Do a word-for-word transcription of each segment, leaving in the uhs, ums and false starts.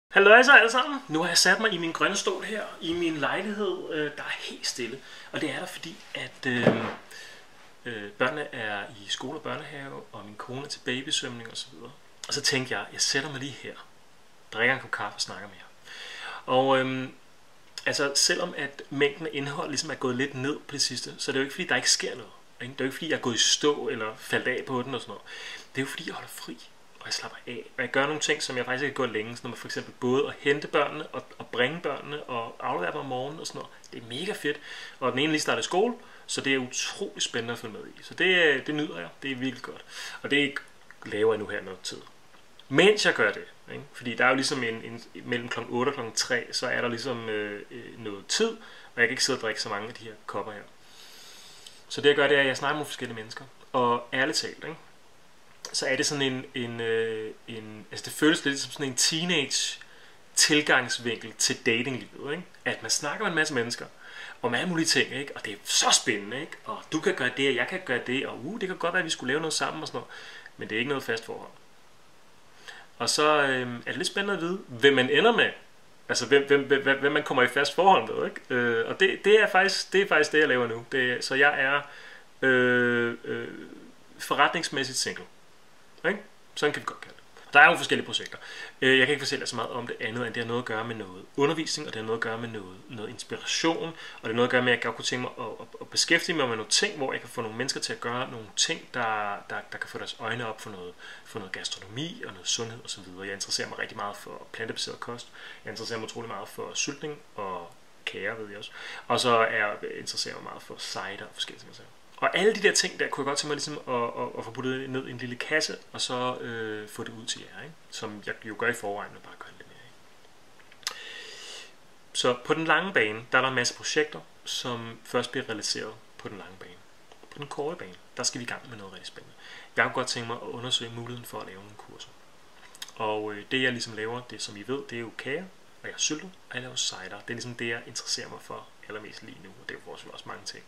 Halløj så alle sammen. Nu har jeg sat mig i min grønne stol her i min lejlighed, øh, der er helt stille. Og det er der fordi, at øh, øh, børnene er i skole og børnehave, og min kone er til babysvømning osv. Og så tænkte jeg, jeg sætter mig lige her, drikker en kop kaffe og snakker med jer. Og øh, altså, selvom at mængden af indhold ligesom er gået lidt ned på det sidste, så er det jo ikke fordi, der ikke sker noget. Ikke? Det er jo ikke fordi, jeg er gået i stå eller faldt af på den og sådan noget. Det er jo fordi, jeg holder fri. Og jeg slapper af, og jeg gør nogle ting, som jeg faktisk ikke har gjort længe, som for eksempel både at hente børnene, og, og bringe børnene, og aflevere dem om morgenen og sådan noget. Det er mega fedt, og den ene lige starter i skole, så det er utrolig spændende at følge med i. Så det, det nyder jeg, det er virkelig godt, og det laver jeg nu her noget tid. Mens jeg gør det, ikke? Fordi der er jo ligesom en, en, mellem klokken otte og klokken tre, så er der ligesom øh, noget tid, og jeg kan ikke sidde og drikke så mange af de her kopper her. Så det jeg gør, det er, at jeg snakker med forskellige mennesker, og ærligt talt, ikke? Så er det sådan en, en, øh, en, altså det føles lidt som sådan en teenage tilgangsvinkel til datinglivet, ikke? At man snakker med en masse mennesker om alle mulige ting, ikke? Og det er så spændende, ikke? Og du kan gøre det, og jeg kan gøre det, og uh, det kan godt være, at vi skulle lave noget sammen og sådan noget, men det er ikke noget fast forhold. Og så øh, er det lidt spændende at vide, hvem man ender med, altså hvem, hvem, hvem, hvem man kommer i fast forhold med, ikke? Øh, og det, det, er faktisk, det er faktisk det, jeg laver nu. Det, så jeg er øh, øh, forretningsmæssigt single. Ikke? Sådan kan vi godt kalde det. Der er jo forskellige projekter. Jeg kan ikke fortælle så meget om det andet, end det har noget at gøre med noget undervisning, og det har noget at gøre med noget, noget inspiration, og det har noget at gøre med, at jeg godt kunne tænke mig at, at, at beskæftige mig med nogle ting, hvor jeg kan få nogle mennesker til at gøre nogle ting, der, der, der kan få deres øjne op for noget, for noget gastronomi og noget sundhed osv. Jeg interesserer mig rigtig meget for plantebaseret kost. Jeg interesserer mig utrolig meget for syltning og kager, ved jeg også. Og så er jeg interesseret mig meget for cider og forskellige ting. Og alle de der ting, der kunne jeg godt tænke mig ligesom at, at, at få puttet ned i en lille kasse, og så øh, få det ud til jer, ikke? Som jeg jo gør i forvejen, og bare gør det lidt mere. Ikke? Så på den lange bane, der er der en masse projekter, som først bliver realiseret på den lange bane. På den korte bane, der skal vi i gang med noget rigtig spændende. Jeg kunne godt tænke mig at undersøge muligheden for at lave nogle kurser. Og øh, det jeg ligesom laver, det som I ved, det er jo kager, og jeg sylter, og jeg laver cider. Det er ligesom det, jeg interesserer mig for allermest lige nu, og det er jo også mange ting.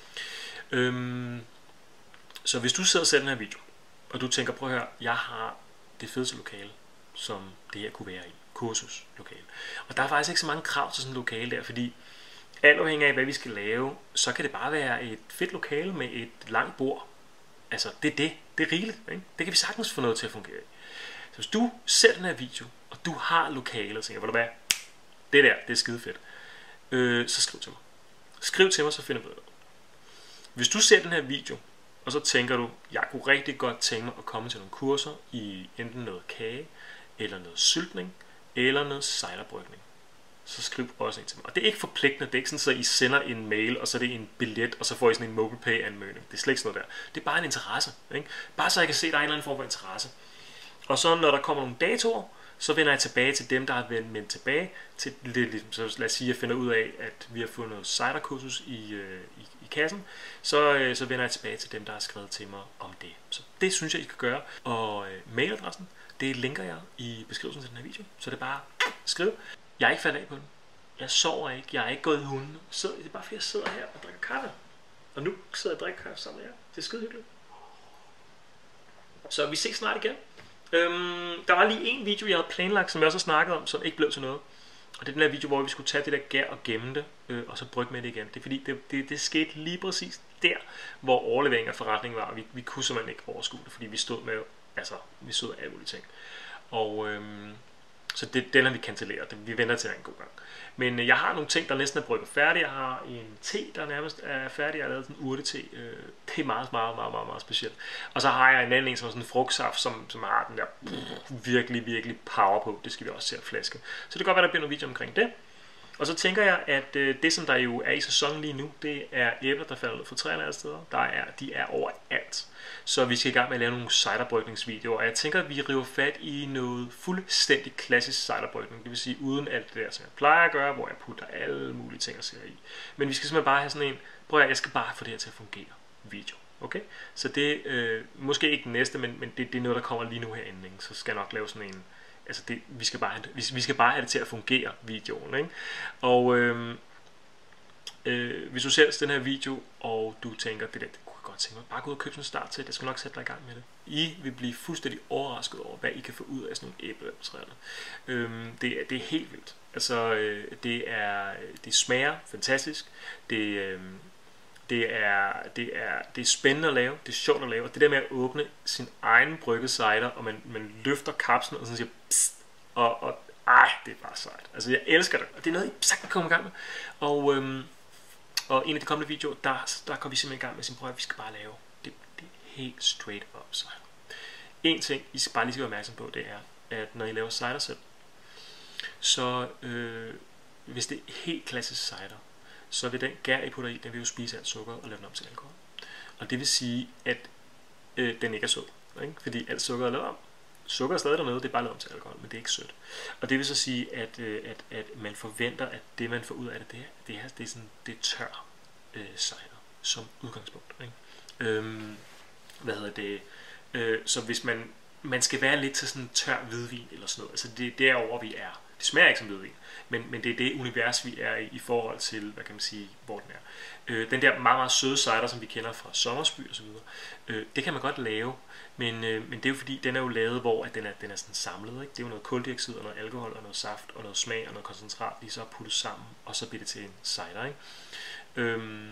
Øhm, så hvis du sidder og ser den her video, og du tænker, prøv at høre, jeg har det fedeste lokale, som det her kunne være i, kursuslokale. Og der er faktisk ikke så mange krav til sådan et lokale der, fordi alt afhængig af hvad vi skal lave, så kan det bare være et fedt lokale med et langt bord. Altså det er det, det er rigeligt, ikke? Det kan vi sagtens få noget til at fungere i. Så hvis du ser den her video, og du har lokalet, og tænker, hvor du hvad, det der, det er skide fedt, øh, så skriv til mig. Skriv til mig, så finder vi det. Hvis du ser den her video, og så tænker du, jeg kunne rigtig godt tænke mig at komme til nogle kurser i enten noget kage, eller noget syltning, eller noget ciderbrygning, så skriv også en til mig. Og det er ikke forpligtende, det er ikke sådan, at I sender en mail, og så er det en billet, og så får I sådan en MobilePay-anmodning. Det er slet ikke sådan noget der. Det er bare en interesse, ikke? Bare så jeg kan se, at der er en eller anden form for interesse. Og så når der kommer nogle datoer, så vender jeg tilbage til dem, der har vendt tilbage til lidt, ligesom, så lad os sige, at jeg finder ud af, at vi har fået noget ciderkursus i, øh, i, i kassen, så, øh, så vender jeg tilbage til dem, der har skrevet til mig om det. Så det synes jeg, I skal gøre. Og øh, mailadressen, det linker jeg i beskrivelsen til den her video, så det er bare skriv. Jeg er ikke faldet af på den. Jeg sover ikke. Jeg er ikke gået i hunden. Så det er bare fordi, jeg sidder her og drikker kaffe. Og nu sidder jeg og drikker kaffe sammen med jer. Det er skide hyggeligt. Så vi ses snart igen. Øhm, der var lige en video, jeg havde planlagt, som jeg også har snakket om, som ikke blev til noget. Og det er den her video, hvor vi skulle tage det der gær og gemme det, øh, og så brygge med det igen. Det er fordi, det, det, det skete lige præcis der, hvor overleveringen af forretningen var, og vi, vi kunne simpelthen ikke overskue det, fordi vi stod med, altså, vi stod af alle mulige ting. Og øhm, så det, den har vi cancelleret. Vi venter til en god gang. Men øh, jeg har nogle ting, der næsten er brygget færdig. Jeg har en te, der nærmest er færdig. Jeg har lavet sådan en urte-te. Øh, det er meget, meget, meget, meget, meget specielt. Og så har jeg en anden en, som er sådan en frugtsaft, som, som har den der pff, virkelig, virkelig power på. Det skal vi også se at flaske. Så det kan godt være, der bliver nogle video omkring det. Og så tænker jeg, at øh, det, som der jo er i sæsonen lige nu, det er æbler, der falder ud fra træerne alle steder. Der er, de er overalt. Så vi skal i gang med at lave nogle ciderbrygningsvideoer. Og jeg tænker, at vi river fat i noget fuldstændig klassisk ciderbrygning. Det vil sige uden alt det der, som jeg plejer at gøre, hvor jeg putter alle mulige ting og siger i. Men vi skal simpelthen bare have sådan en, prøv at jeg skal bare få det her til at fungere video. Okay? Så det øh, måske ikke den næste, men, men det, det er noget, der kommer lige nu herinde. Ikke? Så skal jeg nok lave sådan en, altså det, vi, skal bare have, vi, vi skal bare have det til at fungere, videoen. Ikke? Og øh, øh, hvis du ser den her video, og du tænker, det der, det kunne godt tænke mig. Bare gå ud og købe sådan en start til. Jeg skal nok sætte dig i gang med det. I vil blive fuldstændig overrasket over, hvad I kan få ud af sådan nogle æblevandstræer. Øhm, det, er, det er helt vildt. Altså, øh, det, er, det smager fantastisk. Det, øh, det, er, det, er, det er spændende at lave. Det er sjovt at lave. Og det der med at åbne sin egen brygget cider, og man, man løfter kapslen og sådan siger, psst, og, og ej, det er bare sejt. Altså, jeg elsker det. Og det er noget, I sagtens kan komme i gang med. Og, øhm, og en af de kommende videoer, der, der kommer vi simpelthen i gang med sin prøve, vi skal bare lave. Det, det er helt straight up cider. En ting, I skal bare lige skal være opmærksom på, det er, at når I laver cider selv, så øh, hvis det er helt klassisk cider, så vil den gær, I putter i, den vil jo spise alt sukker og lave den om til alkohol. Og det vil sige, at øh, den ikke er sød, ikke? Fordi alt sukker er lavet om. Sukker er stadig dernede, det er bare lavet om til alkohol, men det er ikke sødt. Og det vil så sige, at, øh, at, at man forventer, at det man får ud af det, det, her, det, her, det er sådan, det er tør øh, cider som udgangspunkt. Ikke? Øhm, hvad hedder det? Øh, så hvis man, man skal være lidt til sådan tør hvidvin eller sådan noget, altså det, det er over vi er. Det smager ikke som hvidvin, men, men det er det univers, vi er i, i forhold til, hvad kan man sige, hvor den er. Øh, den der meget, meget søde cider, som vi kender fra Sommersby og så videre, øh, det kan man godt lave, men, øh, men det er jo fordi, den er jo lavet, hvor at den, er, den er sådan samlet. Ikke? Det er jo noget kuldioxid og noget alkohol og noget saft og noget smag og noget koncentrat, lige så puttet sammen, og så bliver det til en cider. Ikke? Øhm,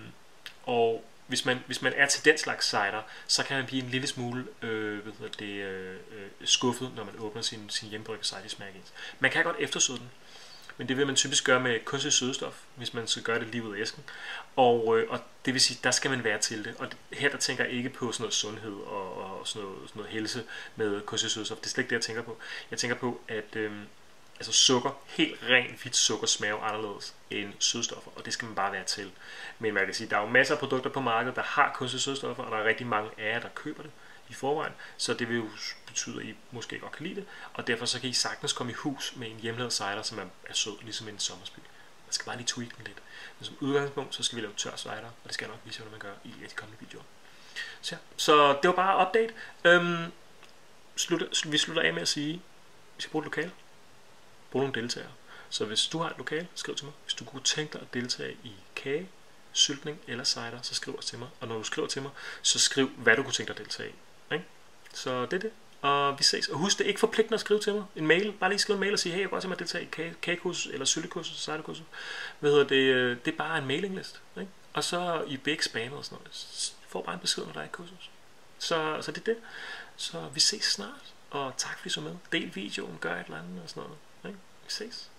og hvis man, hvis man er til den slags cider, så kan man blive en lille smule øh, hvad hedder det, øh, skuffet, når man åbner sin, sin hjemmebryggede cider i smag. Man kan godt eftersøde den, men det vil man typisk gøre med kunstig sødestof, hvis man skal gøre det lige ud af æsken. Og, øh, og det vil sige, der skal man være til det. Og her der tænker jeg ikke på sådan noget sundhed og, og sådan, noget, sådan noget helse med kunstig sødestof. Det er slet ikke det, jeg tænker på. Jeg tænker på, at øh, altså sukker, helt rent hvidt sukker, smager anderledes end sødstoffer, og det skal man bare være til. Men man kan sige, der er jo masser af produkter på markedet, der har kunstige sødstoffer, og der er rigtig mange af jer, der køber det i forvejen, så det vil jo betyde, at I måske godt kan lide det, og derfor så kan I sagtens komme i hus med en hjemmelavet cider, som er, er sød, ligesom en Sommersby. Man skal bare lige tweak den lidt. Men som udgangspunkt, så skal vi lave tør cider, og det skal jeg nok vise, hvordan man gør i de kommende videoer. Så, ja. Så det var bare update. Øhm, slutter, vi slutter af med at sige, vi skal bruge et lokale. Brug nogle deltagere. Så hvis du har et lokale, skriv til mig. Hvis du kunne tænke dig at deltage i kage, syltning eller cider, så skriv os til mig. Og når du skriver til mig, så skriv, hvad du kunne tænke dig at deltage i. Ikke? Så det er det. Og vi ses. Og husk, det er ikke forpligtende at skrive til mig. En mail. Bare lige skriv en mail og sige, hey, jeg kunne godt tænke mig at deltage i kagekursus eller syltekursus, ciderkursus. Hvad hedder det? Det er bare en mailingliste. Ikke? Og så I bliver ikke spammet og sådan noget. Få bare en besked, når der er et kursus. Så, så det er det. Så vi ses snart. Og tak fordi I så med. Del videoen, gør et eller andet og sådan noget. Ikke? Vi ses.